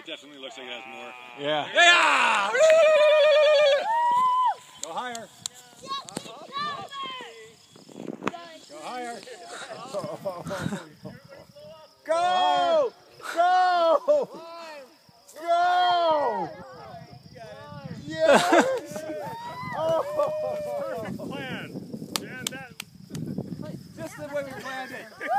definitely looks like it has more. Yeah. Yeah! Go higher. Go higher. Go! Go! Go! Yes! Oh! Perfect plan. And that... Just the way we planned it.